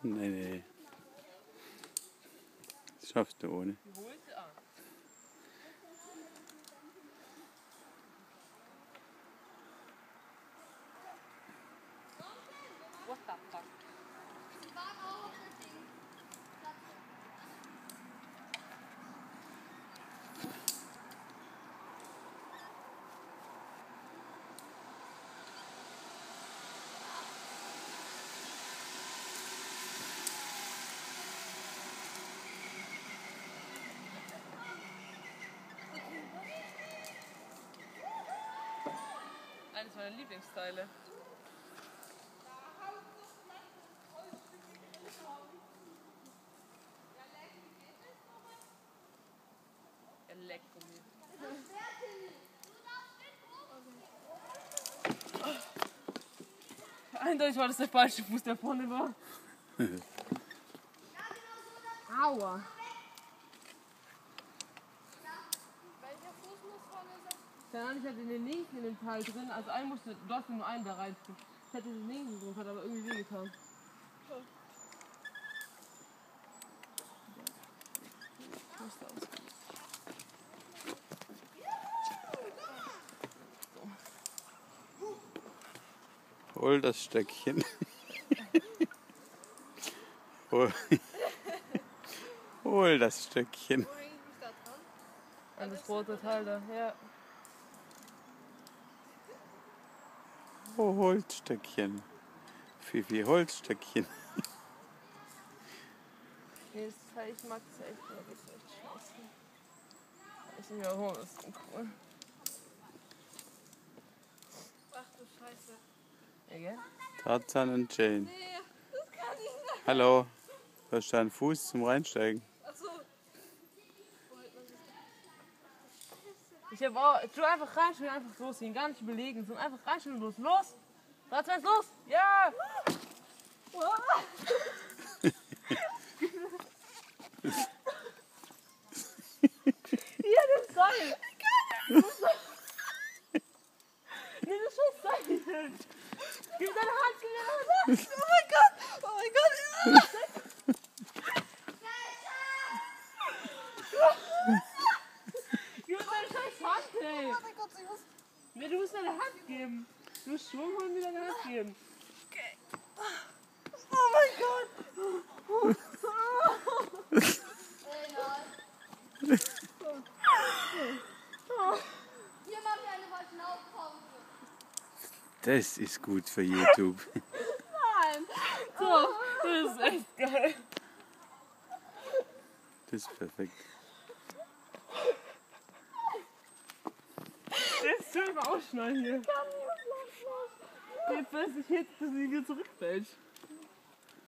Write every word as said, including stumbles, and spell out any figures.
Nee, nee. Das schaffst du ohne. What the fuck? Eines meiner Lieblingsteile. Er leckt mir. Eindeutig war das der falsche Fuß, der vorne war. Aua. Welcher Fuß muss vorne sein? Keine Ahnung, ich hatte den linken in dem Teil drin, also einen musste, du hast nur einen da rein. Ich hätte den linken drin, hat aber irgendwie wehgetan. Hol das Stöckchen. Hol. Hol das Stöckchen. Wo hängt mich da dran? An das rote Teil da, ja. Oh, Holzstöckchen. Fifi, Holzstöckchen. Nee, das Teil, ich mag das echt, aber das ist echt scheiße. Ich nicht mehr holen, das ist cool. Ach du Scheiße. Ja, gell? Tarzan und Jane. Nee, das kann ich nicht. Hallo. Du hast da einen Fuß zum Reinsteigen. Achso. Ich hab auch, tu einfach reinstellen, einfach losgehen, gar nicht überlegen, sondern einfach reinstellen und los. Los! drei, zwei, eins, los! Ja! Ja, das Seil! Nee, das scheiß Seil! Gib deine Hand, gib deine Hand! Oh mein Gott! Oh mein Gott! Gib deine scheiß Hand, ey! Oh mein Gott, ich muss... Nee, du musst deine Hand geben! Du musst Schwung holen und mir deine Hand geben! Okay. Oh mein Gott! Hier machen wir eine Verschnaufpause. Das ist gut für YouTube. Nein! So, das ist echt geil! Das ist perfekt. Jetzt soll ich mal ausschneiden hier! Nee, plötzlich jetzt, dass sie wieder zurückfällt.